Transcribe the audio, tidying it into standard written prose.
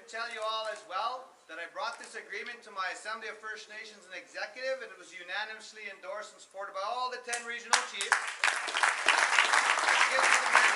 tell you all as well that I brought this agreement to my Assembly of First Nations and Executive, and it was unanimously endorsed and supported by all the 10 regional chiefs. It gives me the